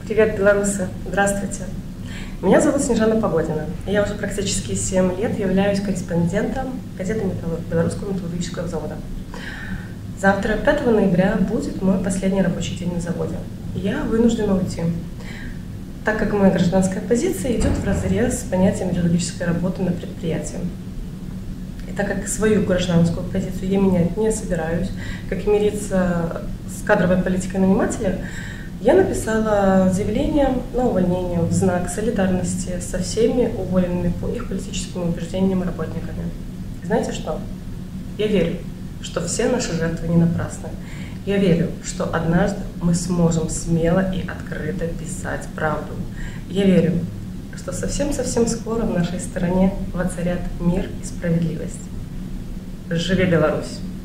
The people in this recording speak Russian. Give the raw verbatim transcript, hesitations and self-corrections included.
Привет, белорусы! Здравствуйте! Меня зовут Снежана Погодина. Я уже практически семь лет являюсь корреспондентом газеты Белорусского металлургического завода. Завтра, пятого ноября, будет мой последний рабочий день на заводе. Я вынуждена уйти, так как моя гражданская позиция идет вразрез с понятием металлургической работы на предприятии. И так как свою гражданскую позицию я менять не собираюсь, как и мириться с кадровой политикой нанимателя, я написала заявление на увольнение в знак солидарности со всеми уволенными по их политическим убеждениям работниками. И знаете что? Я верю, что все наши жертвы не напрасны. Я верю, что однажды мы сможем смело и открыто писать правду. Я верю, что совсем-совсем скоро в нашей стране воцарят мир и справедливость. Живи Беларусь!